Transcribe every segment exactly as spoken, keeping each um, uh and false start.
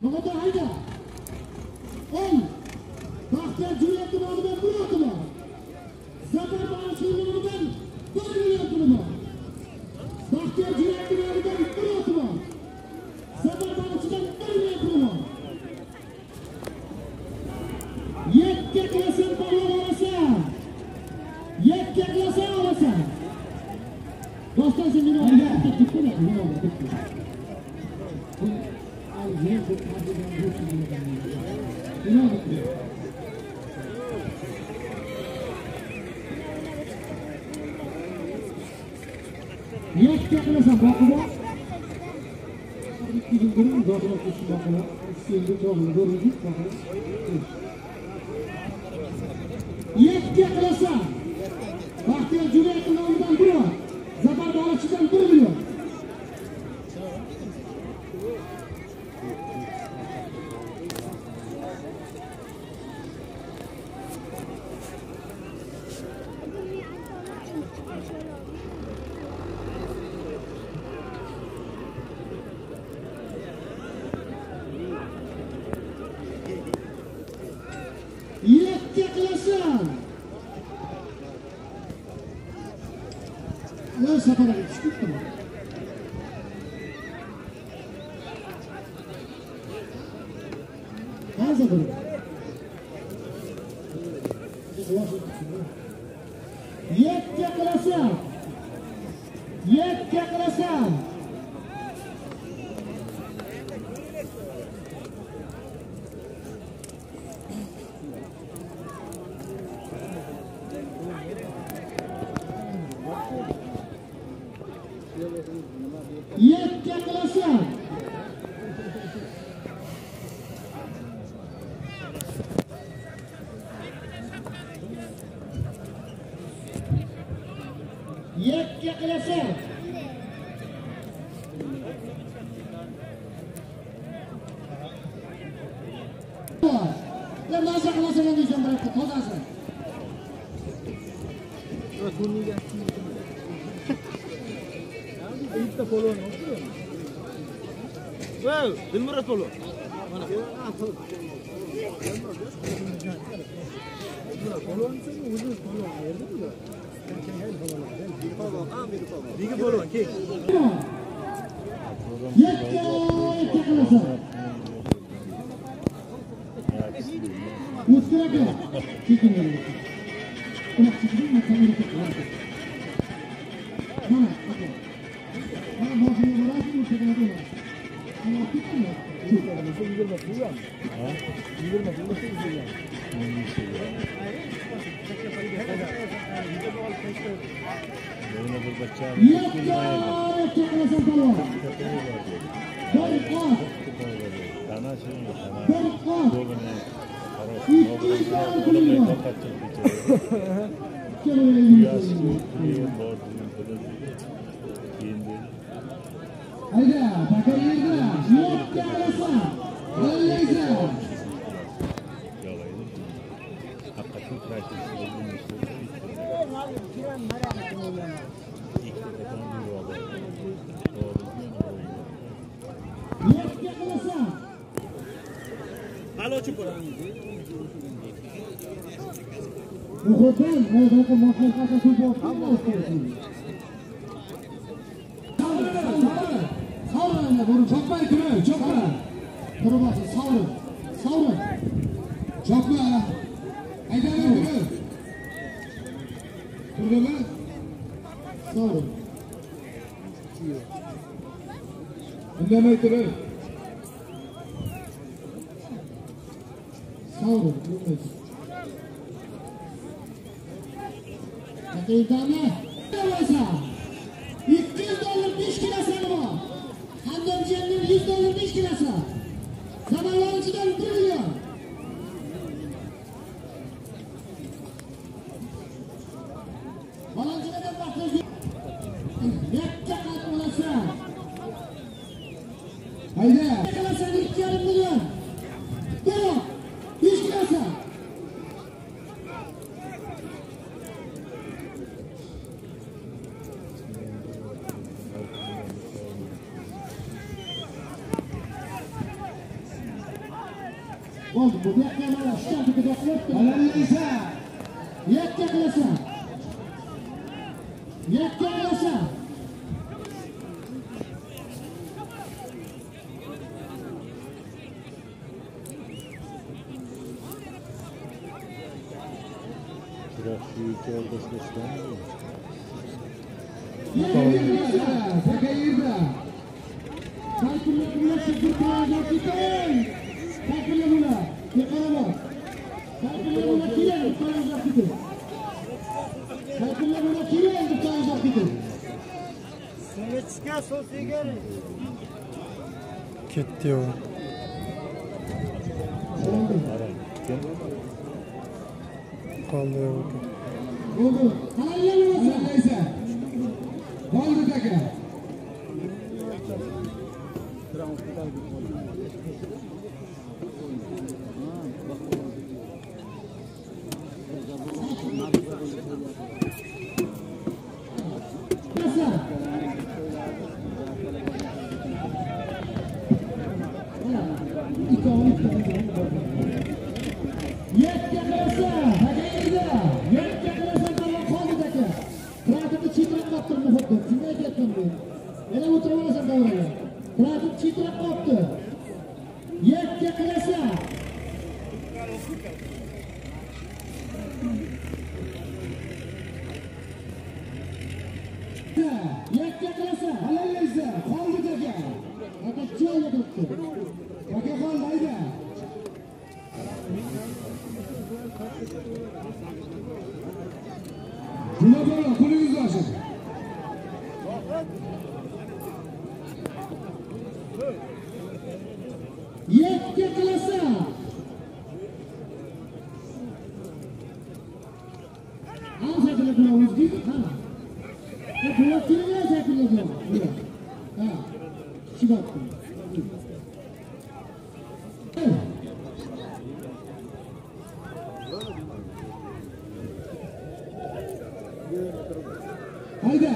Hadi haydi. On. Bahtiyar Cumhuriyeti namıdan bir okuma. Zafer Bağışı'nın namıdan bir milyon kuruma. Bahtiyar Cumhuriyeti namıdan bir okuma. Zafer Bağışı'dan bir milyon kuruma. Yekke klasın balon alasa. Yekke klasın alasa. Dostlar sen yine orada bitti mi? Yine orada bitti. Al yine bu kadından bu şekilde. Yine orada bitti. Yekke klasın bakıma. İki gün durun bakıma kuşun bakıma. İsteğinde çoğunu görüldük bakıma. Yekke klasın. Bahtiyar Cumhuriyeti namıdan bir var. Zafer Bağışı'dan bir milyon. Yekke klasın. Ne sefere geçtik mi? Hazır mı? Yekke klasın. Yekke klasın. Yekke klasın. Yekke klasın. Ya nasıl klasın ne diyeceğim bıraktı? Tozasın. İlk follow ne oluyor? Well, Dilmura follow. Mana? Follow sen mi? Uzun follow ayırdın mı? Sen her follow. Follow, ah bir follow. Big follow ki. Yekke klasın. Mutlaka. Çekin elini. Bırak çekin mi? Kamerayı çekin. Mana? Okey. Mana boşuna bırakın mı? Çekin hadi. Ama çekin mi? Çekin. Nasıl güzel bakıyor mu? Ha? Güzel bakıyor. Nasıl güzel ya? Yekke klasın balon. Dört on. Dana şey yok. Dört on. İki yüz milyon. Haydi, bakar yerde. Yekke klasın. Öyleyse. Hakikaten pratik. Yekke klasın. Alo çukur. Bu hotel, ne bakın mahkemede tutmak mı istiyorsun? Savurun, savurun. Savurun anne, bunu çokma yıkırı, çokma. Kırılmasın, savurun, savurun. Çokma. Haydi anne, kırı. Kırdı mı? Savurun. Anne yıkırı. Savurun, kırılmasın. Dakikane. iki yüz dolar beş kilosu var. Hamdam Cem'in yüz dolar beş kilosu. Zamanlarıcıdan bir milyon. Balancıdan bakıyoruz. Yekke kalkmalası. Haydi. Kilosu iki yarım milyon. Durun. beş kilosu. Oldu bu. Yakka mana shu tarafga toplayapti. Alanlaysa. Yakka qilasan. Yakka qilasan. Biraz şu iki ortasına mı? Yakka qilasan. Sakayirda. Kalkınma buna şükür kılacak gidin. Kalkınma buna. Yakalama. Kalkınma buna kiren kılacak gidin. Kalkınma buna kiren kılacak gidin. Sunetska sosigar. Ketdi o. Qoldi yo'q. Oldu. Halallanmasın. Alanlaysa. Oldu taka. Kılasan. İki on iki. Yakka qilasan. Hagayda. Yakka qilasan tamam qoldi taka. Trafikni chetlab qolibdi muhibdim. Shunday aytyapman men. Yana o'tirib olasan davraga. Trafik chetlab qolibdi. Yakka qilasan. Yakka qilasan. Alanlaysa. Qoldi taka. Aka joyga turibdi. Taka qoldi hayda. Buna bana kulünüz olsun. Yakka qilasan. Al shakilga qilamiz deydi. Ha. E bular kelgan shakilga qilamiz. Ha. Shibotdi. Hayda.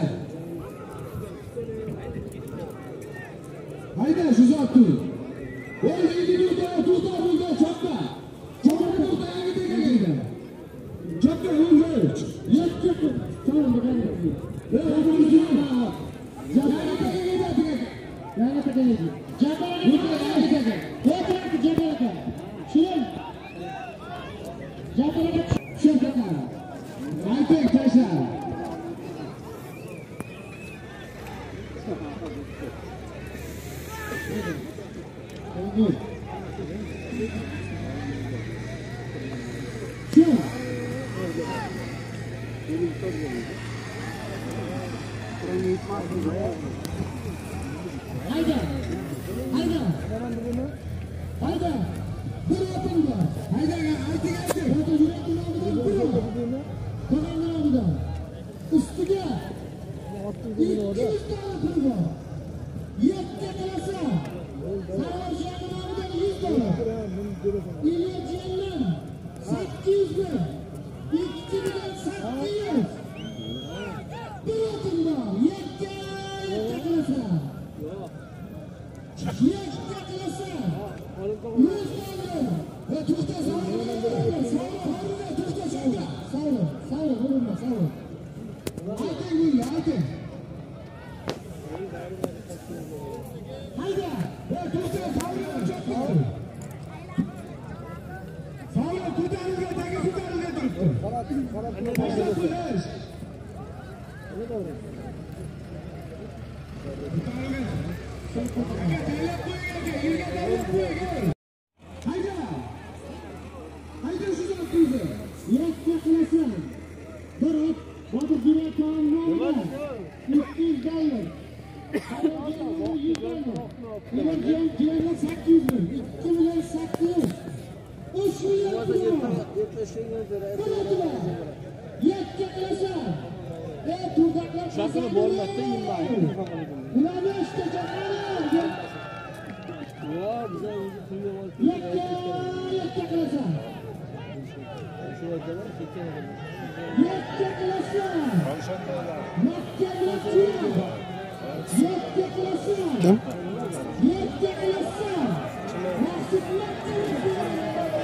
Hayda şu zat dur. Orada gidiyor da tutar burada çapka. Çapka burada yanı tekrar. Çapka hızlı. Yakka qilasan. Tamam bakalım. Ve hızlı diyor. Jabara taka. Yana taka. Jabara taka. Oturaq jabara. Şuran. Jabara taka. Aytek taşlar. Oldu. Şu. Hayda. Hayda. Hayda. Bir atın var. Hayda aytek aytek. Orada yürekli aldıdan bir var. Kalanlar aldıdan. Üstüge. İki yüz tane pul var. Yakka qilasan. Sarvar şahın aldıdan yüz dolar. İlyas Ceylan. Sakkiz yüz bin. İki milyon sakkiz yüz. Bir atın var. Yakka. Yakka qilasan. Yakka qilasan. Yüz dolar. Ve tuğda sağırma. Sağırma tuğda sağırma. Sağ ol. Sağ ol. Vurma. Sağ ol. Aytek vurma aytek. Hayda. Ve tuğda sağırma çok güzel. Sağırma tuğda taka tuğda tuğda. Taşlar kulaş. Hayda. Hayda şu zat dur. Yakka qilasan. Bir ot. Botir direktorning nomiga. ikki yuz dollar. Qarorga yüz dollar. Ilyas Ceylan sakkiz yüz bin. ikki milyon sakkiz yüz. uch million pul. Bo'ladilar. Yakka qilasan. Ey turdaklar. Shakini bormoqda yilmaydi. Ularni ishga chaqirib. Yo, bize o'zi pulga olib Yakka. Yakka qilasan. shu yerda bor, ketgan ekan. Yakka qilasan. Tavşanlar. Yakka qilasan. Yakka qilasan. Kim? Yakka qilasan. Maqsud yakka qilasan.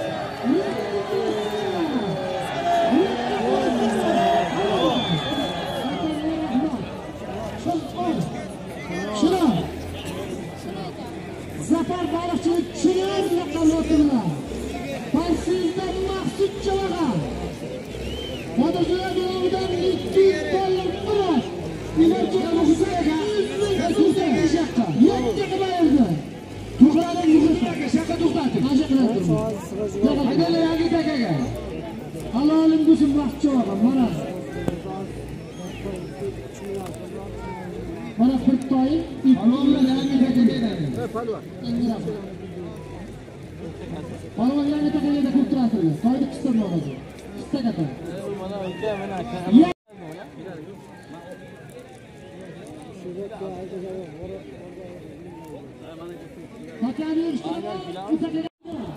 o'zim vaqtcha olaman. Mana. Mana Qurtoy Palvonlar yangi taklif. Ha, palvon. Palvon yangi taklifda ko'p turasizlar. Toyni qistirma oladi. Qista kata. Mana o'sha mana aka. Takani yurishtirma. Bu taklif.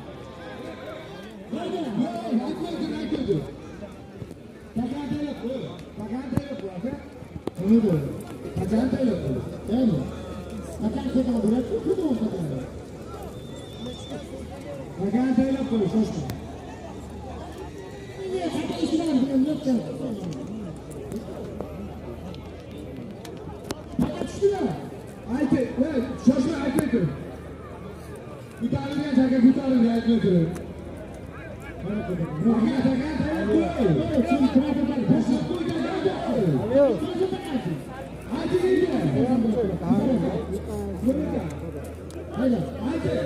Haydi, aytmaydi, aytmaydi. Takantaylar qo'y. Takantaylar qo'y, aka. Nima bu? Takantaylar qo'y. Endi. Takan ketadi, bo'ladi, xudo o'tadi. Takantaylar qo'y, shoshma. Niye takan ishlar bilan yo'qda? Takan Aytay, ey, shoshma aytmay tur. Ko'tarilgan taka ko'tarilgan aytmay tur. Aka, takantaylar qo'y. Sen turadi, Tashlab qo'y, takantaylar. Aytaylik. hayda. Aytay.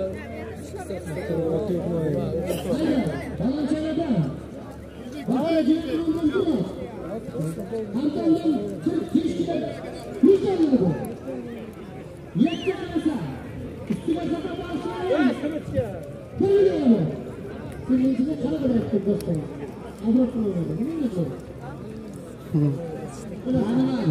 Hayda. Balanchada. Baqaga jiratdan turadi. Hamdandan kir kishida yuzlandi bu. Yakka qilsa. Ustiga safar bo'lsa. Bilmayman. Sizga qarab berayapti do'stlar. Abrot qilmaydi. Nima qiladi? Ana.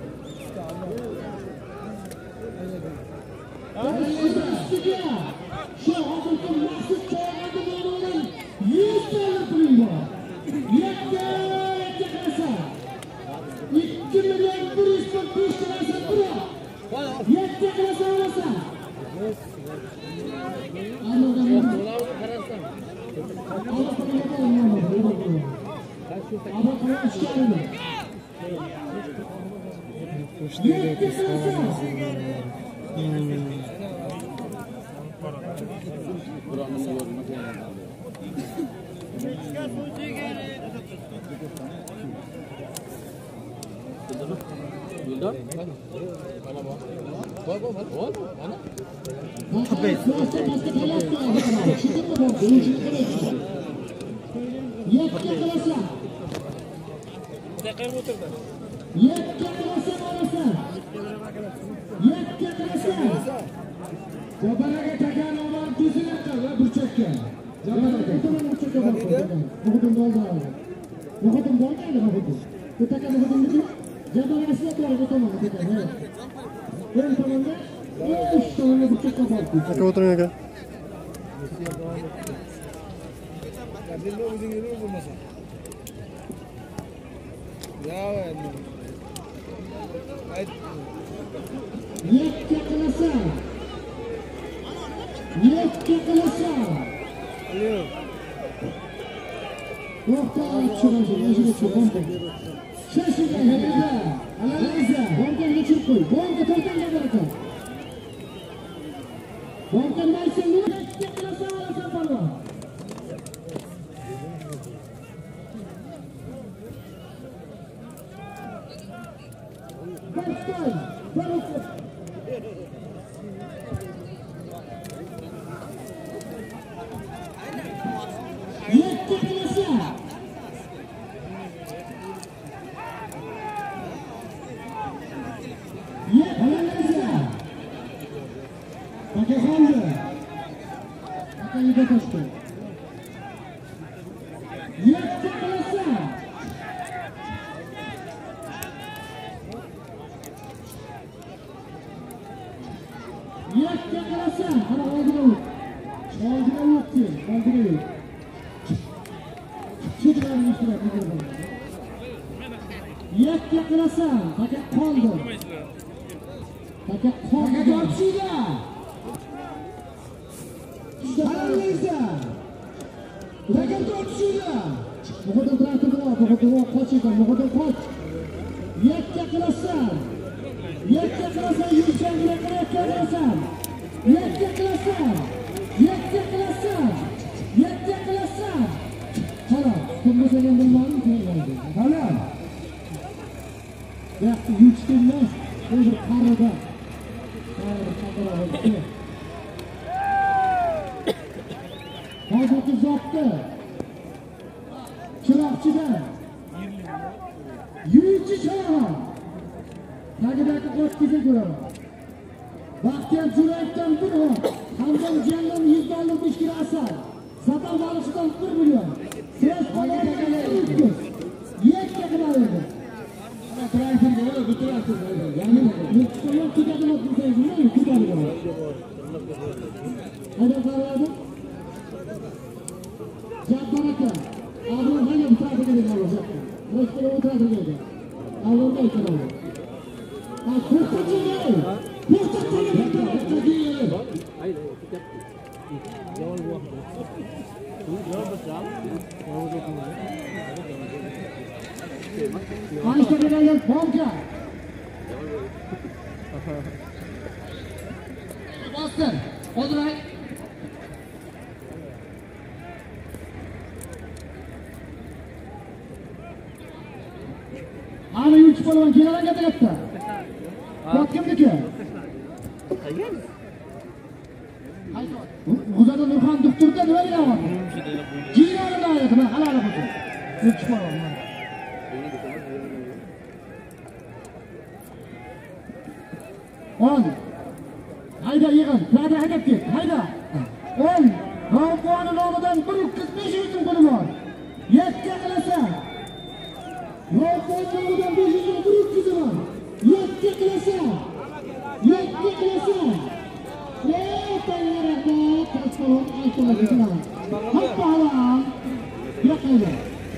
Şu hazırkın mahsus çoğaldı bulunun yüz dolar pulun var. Yetti, yetti kasa. İki milyon bir yüz kırk beş lirası bura. Yetti kasa olasa. Anladım. Ama kalan çıkardı. Yetti kasa. Yakka qilasa. Yakka qilasa olasa. Yakka qilasa. Jabaraga takani olib tuzilyapti va burchakka. Jabaraga. Burchakka bordi. Bugun bo'ldi. Bugun bo'lmaydi bugun. Bu takani bugun jabaraga sizlar o'taman takani. Ben tomonda uch tomonga burchakka bordi. Aka o'tiring aka. Kabinda o'zing yurib bo'lmasa. Ya endi. Ayt. Yakka qilasa. Yakka qilasa. Alo. To'xta, tushiradi, o'ziga tushiradi. Shashiga, hadiga, alaliza, borganga tushirib qo'y. Borga tortanga baraka. Borgan maysan, yakka qilasa, olasa palvon. To'xtay, baraka. Yakka qilasa. Yakka qilasa. Aka qoldi. Aka yuda toshdi. Yakka qilasa. Yakka qilasa. Ana oldiga o't. Oldiga o'tdi. Oldiga o't. Chiqarib yuribdi. Yakka qilasa. Aka qoldi. Aka Aka qoldi. tortishida. Alaliza. Aka tortishida. Buxo'dan traktorda bor, buxo'dan qochida, buxo'dan qoch. Yakka qilasan. Yakka qilasan, yurishdan yakka qilasan. Yakka qilasan. Yakka qilasan. Yakka qilasan. Xo'roq, kimga sen bilmadim, kelmaydi. Xo'roq. Yaxshi yurishda emas, o'zi qarida. Hozirgi zotda chiroq Bog'chida yuzchi Shohron tagidagi qo'shkizni ko'raman. Baxtiyor Jo'rayevdan bir hol, Hamzam Jiyandan yuz dollar besh kilo asal, Zatar Baliqchidan bir million, Siraj Qo'yevdan uch yuz, yetti qilaverdi. Transferga o'ylab o'tirasiz. Ya'ni Yo'q, ketadimi desangiz, ketadimi? Hayda qaradi. Jabbar aka, Abdul Halim tarafga keladi. Rostga o'tiradi. Avvalda aytadi. Ha, qo'rqinchli. Ayşe'nin pomka. Bastır. Oduray. Ana üç balon kenara getirecekti. Bak kimdeki? Uzada Nurhan doktorda ne öyle var? Ciğerine ayetme halal olsun. Üç balon. On. Hayda yığın. Hadi hadi git. Hayda. On. Rampuanın olmadan bir kız beş yüzün bunu var. Yetti klasa. Rampuanın olmadan beş yüzün bir kızı var. Yetti klasa. Yetti klasa. Yetti klasa. Kaçmalım. Ayşe'ye gitsin. Hoppa halam. Bırak hayda.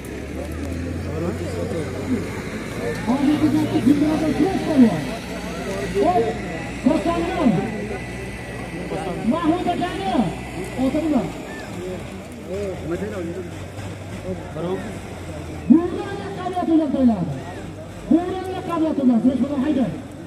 Abi güzel bir dünyada kres var. Hop. Kosanlı. Mahmut Akan'ı. Oturma. Buğra'yla kabliyatıyla söyler. Buğra'yla kabliyatıyla. Sen şunu haydi.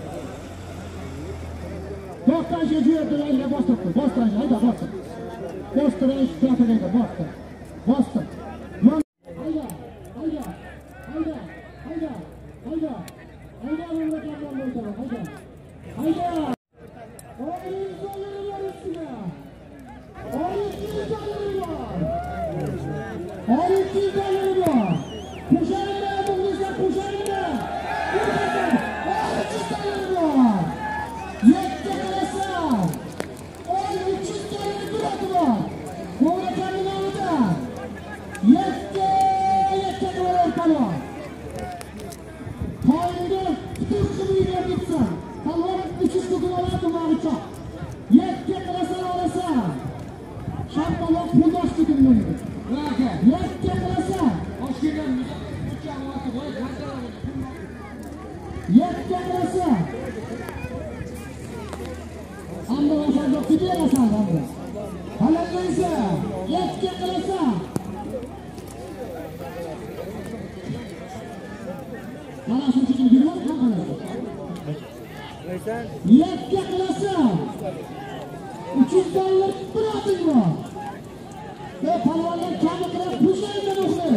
Bostan şey cüyetleri eline bastırdı. Bostan şey haydi bastır. Bastır eş tarafı haydi bastır. Bastır. Haydi. Haydi. Haydi. Haydi. Haydi. Haydi. Haydi. Haydi. Haydi. On yüz doları var üstüne. On yüz doları var. On yüz doları var. Kuşarında yapılmışsa kuşarında. Kuşarında. On yüz doları var. Yetti kalasa. On üç yüz doları bırakı var. Buğra kendini aldı. Yetti. Yetti doları kalıyor. Hayırlı. Türk'ü bir yer gitsin. Kalvarık üç yüz kutulardı mağaça. Yetti kılasa olasa. Şartmalar puldaş gidin. Yetti kılasa. hoş geldin. Yetti kılasa. Anda başar yok gidiyor kılasa. Halalıysa. Yetti kılasa. Kalasın için bir var mı? Yetti kılasa. üç yüz dolar bırakın mı? Ve palvanlar kendi kılar puşayla okuyor.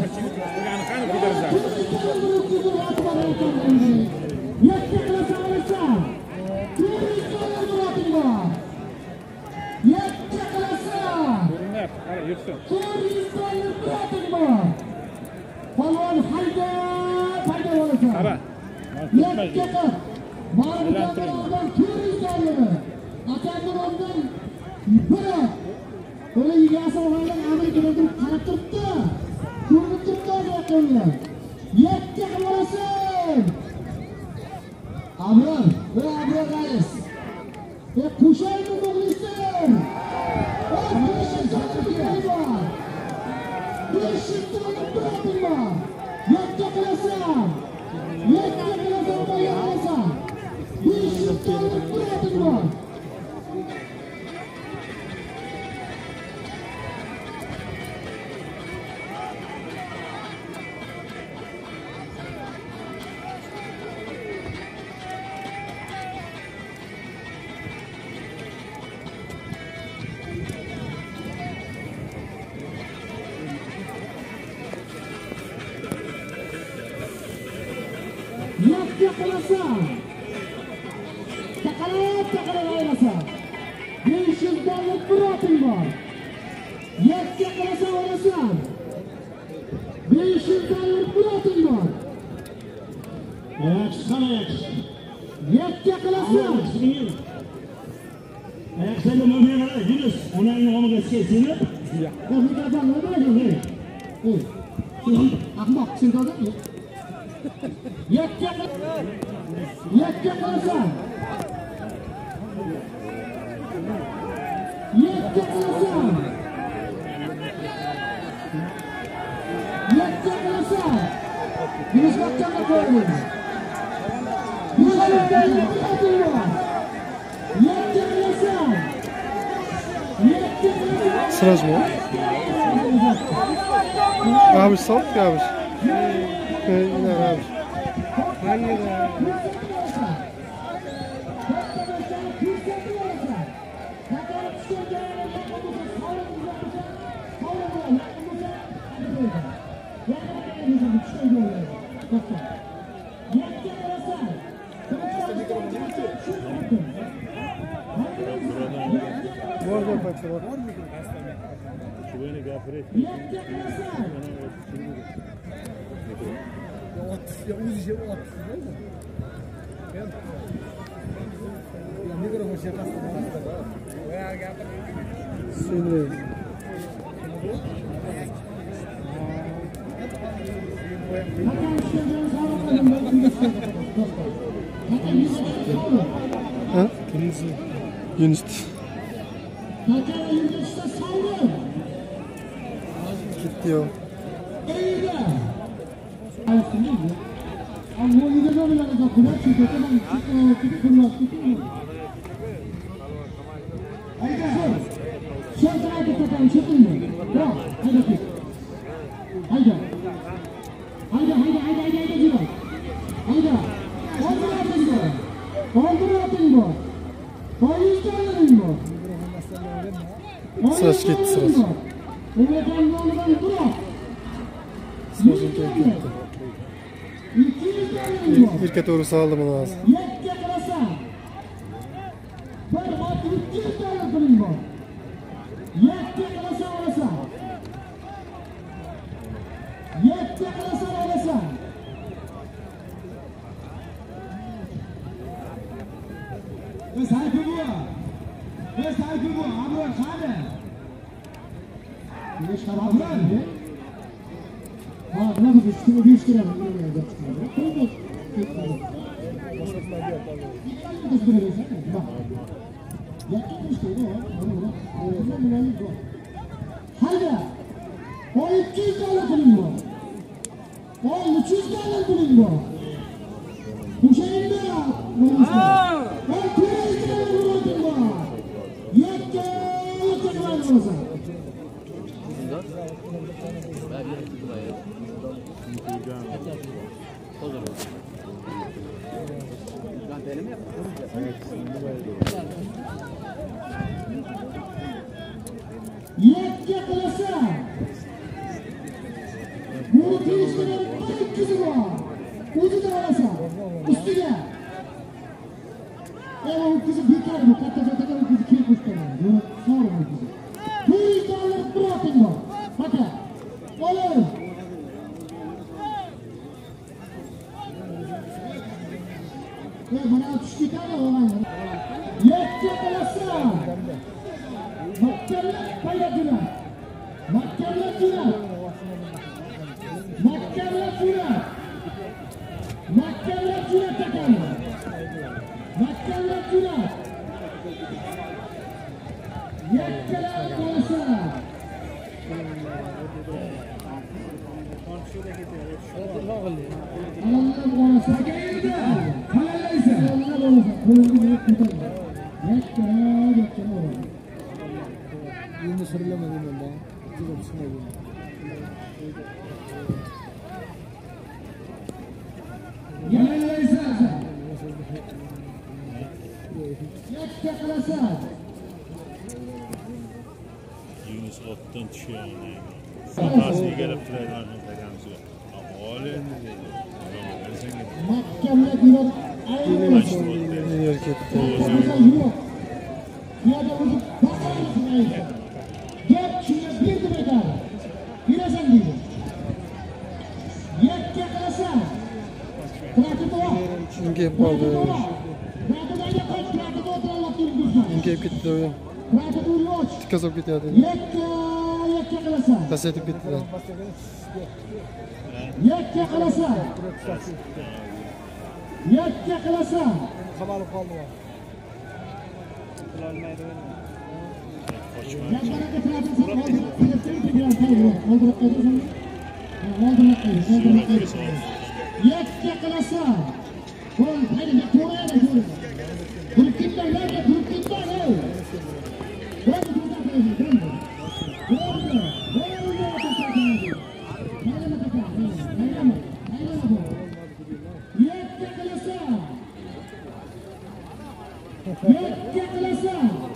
Yetti kılasa alırsa. yüz dolar bırakın mı? Yetti kılasa. yüz dolar bırakın mı? Palvan hayda hayda olursa. Yetti kılasa. Mağrıdan oradan yüz doları. Atanın ondan bırak. Öyle yiyasa olaylar Amerika'da durup kanıp tuttu. Kurulup tuttu oraya. Yetti kılasın. Abrar. Ve abrar gayes. Ve kuşayını bulmuşsun. O beş yüz doları bir var. beş yüz doları bırakın mı? Yetti kılasın. Yetti kılasın da yapmasın. beş yüz doları bırakın mı? Yetti kılasa. Takalayıp takalayırsa. beş yüz dolar bırakın var. Yetti kılasa olursa. besh yuz dollar pul oting bor. Ayak çıkan ayak. Yakka qilasan. Ayak sen de mümkün kadar Yunus. Onayın omuga sesini. Bu mikrofon ne böyle? Ey. Sen ahmoq sen de. Yakka Yakka qilasan. Yakka qilasan. Yakka qilasan. Yunus bakçaga koyun. Yunus bakçaga koyun. Yakka qilasan. Yakka qilasan. Sıraj mı? Abi sal, abi. Hey, yine abi. Var var bak var. Şu beni gafret. Ya uz işe at. Ya mikrofon şakası. Ya gel. Sinir. Ha? Yunus. Gitti ya. Sıraç gitti sıraç. Sıraç'ın keyfi gitti. İlk, ilk doğrusu aldım onu ağzı. Ve sahibi bu. Ve sahibi bu. Amran hadi. Ne şarabı ne? Ha, ne bu üstüne bir üstüne mi? Haydi. O iki yüz dolar pulun bu. O üç yüz dolar pulun bu. Bu şeyin de ya. O iki yüz dolar pulun bu. Yekke yekke var mı? Yakka qilasan. Bu tezgahning ikkizi bor. O'zida olasan. Ustiga. Evo ikkizi bekor bu. Katta joyda ikkizi kelib qo'shgan. Yo'q, sog'lom ikkizi. Bu dollar proting bor. Fakat olay. Ey mana tushdi qani o'g'aylar. Yakka qilasan. Makkallar payladilar. Makkallar jurat. Makkallar jurat. Makkallar jurat ekan. Makkallar jurat. Yakkalar qilasan. Alloh qo'ysa keldi. Qalaysan. Alloh qo'ysa. Qo'lingni ko'tar. Yakka, yakka. Yeni sırlamadım ben daha. Çok sıkıldım. Yalaysan. Yakka qilasan. Yunus otdan tushgan yani. Satasiga kelib turadi mana tagamizga. Avvalo Mahkamda jurat aylansin. Yer ketdi. Yo'q. Piyoda o'zi baqirsin aytdi. Gap shunga berdi bekor. Berasan deydi. Ingib qoldi. Ingib ketdi o'yin. Tikka solib ketyapti. Pasaytib ketdilar. Yakka qilasa. Yakka qilasa. Qamalib qoldi. Yakka qilasa. Qo'y, haydi to'g'ri edi. Turib ketmaylar, turib ketmaylar. Yakka qilasa.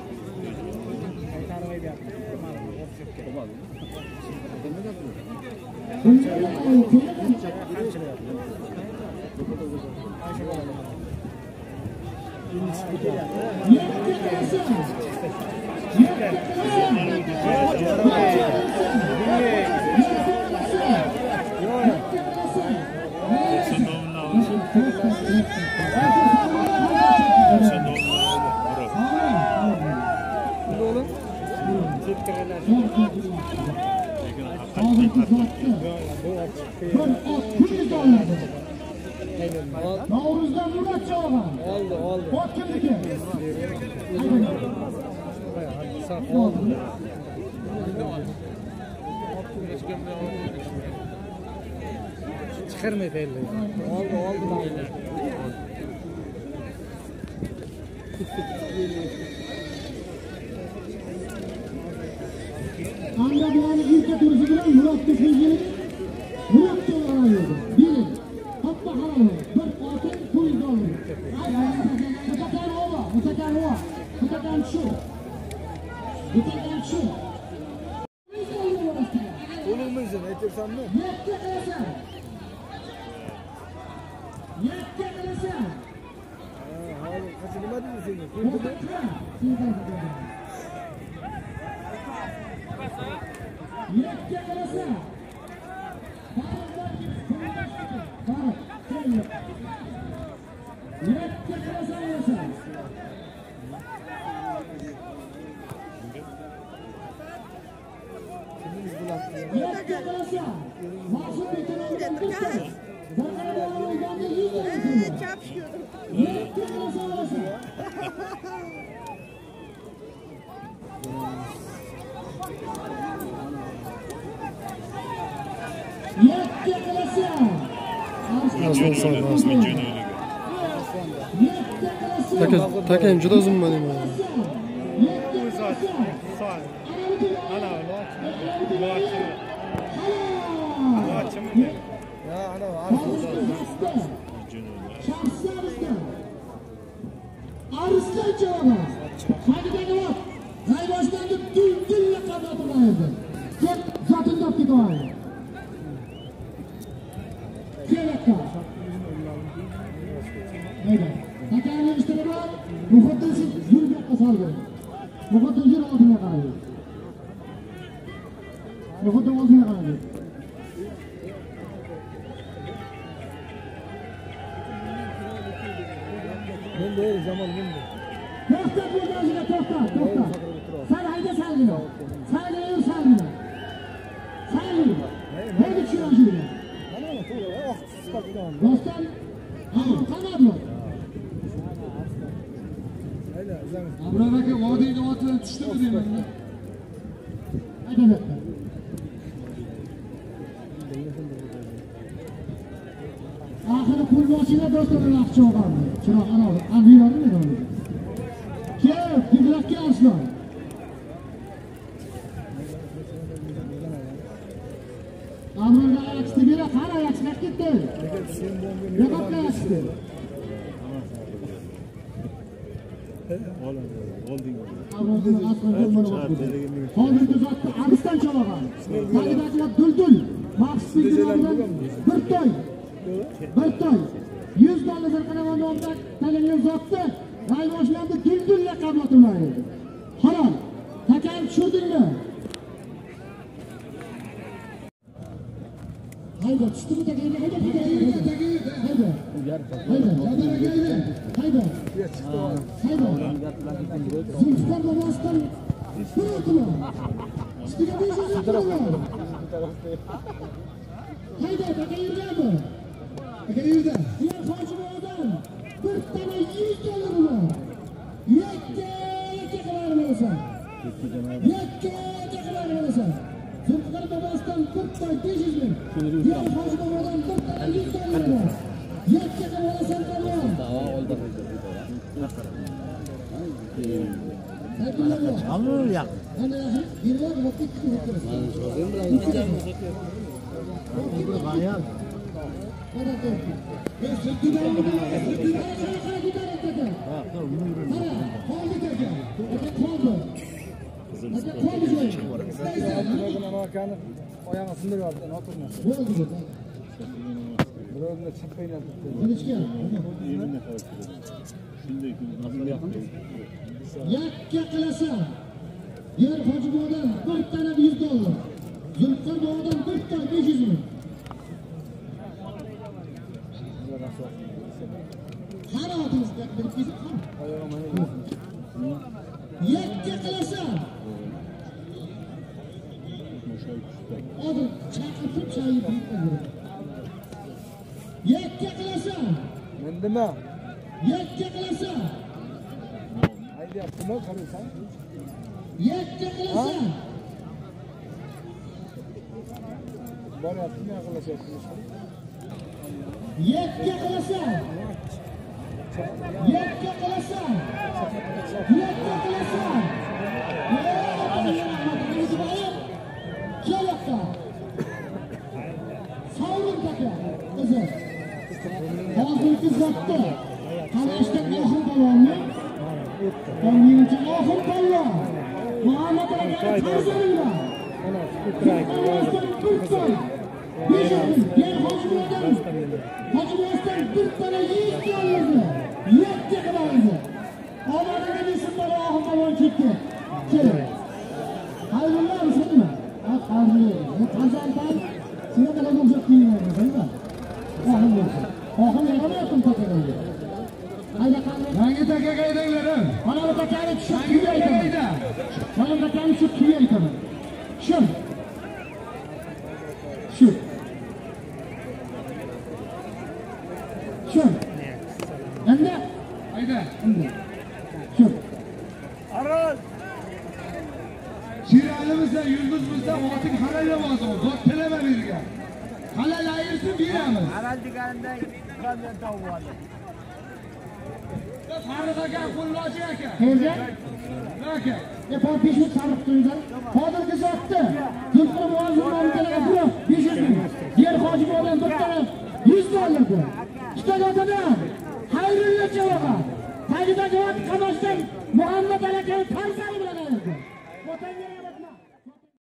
Navruzdan Murat Çağlan. Oldu, oldu. Ot kimniki? Saf oldu. Çıkarmayı belli. Oldu, oldu. Anda bulanı ilk duruşu bilen Murat Düşmeyici'nin Murat Çağlan'a verdi. Bilin. Hatta halalı. Bir altın kuyu doldu. Ay ay Mutakan ova. Mutakan ova. Mutakan şu. Mutakan şu. Olur mu izin? Etirsen mi? Yakka kılasa. Yakka kılasa. Hayır, kaçırmadı mı seni? Mutakan. Yakka kılasa. Bak, gel. Yakka kılasa olsa. Yakka kılasa. Mahsun bir tarafından kılsa. Bakana bağlı ben de iyi görüyorum. Yakka kılasa olsa. Yakka kılasa. Aslan sağ ol. Aslan. Yakka kılasa. Taka takayım juda uzun bo'ldimi? Yakka kılasa. Ana, loçi. Loçi. Ya ana arif. Arslan cevabı. Hadi beni bak. Kaybaştan da dül dül lakabı vardı. Gel zaten yaptı doğayı. Gel lakabı. Haydi. Hakan'ın işleri var. Muhaddesi yürü bir kasardı. Muhaddesi yürü altına kalıyor. Muhaddesi altına kalıyor. Ben de öyle zaman ben de. Tohta buradan tohta, tohta. Sen haydi salgına. Salgına salgına. Salgına. Haydi çıran şuraya. Ana ana tuğla. Ah sıkar bir daha. Dostum. Ağam kanadı. Haydi izlemeyin. Amradaki vadiydi atına düştü mü diyeyim ben? Haydi bekle. Ahırı kulbasıyla dostlarına akçı oğlandı. Çırak ana oldu. Anlıyor mu onu? Gel, gidilak ki aslan. Amrında ayakçı biri kan ayakçılar gitti. Yapakla ayakçı. Amrında aslan olmanı bakıyordu. Holdurdu zattı Arıstan çalagan. Talibacılar düldül. Maksız bilgin oğlan bir toy. Bir toy. Yüz dolar zırkına onda talibini uzattı. Kayboşlandı düldül lakabı oturmaydı. Halal. Takan çurdun mu? Hayda, tushdi bu tagiga, hayda, hayda, hayda. Tagiga. Hayda. Hayda. Jabara keldi. Hayda. Hayda. Zulfiqor bobosidan bir o'timi. Ustiga besh yuz o'timi. Hayda, taka yurganmi? Aka yurdi. Diyor Hojiboydan bir tane yuz dollar bor. Yakka yakka qilar bo'lsa. Yakka yakka qilar bo'lsa. Zulfiqor bobosidan bir tane besh yuz ming. Diyor Hojiboydan bir tane yuz dollar bor. Yakka qilar bo'lsa Alır ya. Ana bir var vakit tutuyoruz. Bayan. Hadi dur. Ben sırtından vurdum. Sırtından. Hadi gidelim dedi. Ha, dur, bunu yürü. Kaldı dedi. Hadi kaldı. Hadi kaldı diyor. Buradan amakanı ayağına sındır vardı. Oturma. Ne oldu bu? Buradan da çapayla tuttu. Konuşki. Yeminle karar kıldım. Şimdi nasıl yaptın? Yakka qilasa. Diyor Hojiboydan bir tane yuz dollar. Zulfiqor bobosidan bir tane besh yuz ming. Qara otingizga bir kizib qol. Yakka qilasa. Hadi chaqirib chayib qo'ying. Yakka qilasa. Mendima. Yakka qilasa. Haydi yaptım o karısan. Yakka qilasa. Bana yaptım ya kılaşıyorsunuz. Yakka qilasa. Yakka qilasa. Yakka qilasa. Kel yakka. Savrum taka. O'zi. Hozirgi zotda Qalashda oxir balonni. Menimcha oxir ballo. Muhammad aka farzandlar. Ana tutrak. Ben Hojiboydan Hojiboydan bir tane yuz dollarni yakka qilamiz. Omadga desin bana oxir balon ketdi. Kerak. Hayronlar senmi? Ha, qarni. Bu farzandlar seni bilan o'xshab kiyinadi, bilma. Oxir bo'lsin. Oxir yaramayaptim takaga. Hayda qarni. Yangi takaga haydanglar. Mana bu takani tushib kuy aytaman. Mana bu takani tushib kuy aytaman. Shu. Shu. Shu. Endi Hayda. endi. Shu. Aral. Shiralimizda, yulduzimizda oting halal lavozim. Zot tilama bizga. Halal ayirsin beramiz. Aral deganimda qanday tavib oldi. Farruh aka, Qullochi aka. Kelgan. Aka. Yapar besh yuz sarf qildi. Hozirgi zotda Zulfiqor bobosidan bir besh yuz ming. Diğer Hojiboydan bir tane yuz dollardi. İşte otadan hayırlı javob. Tagida javob Qalashdan Muhammad aka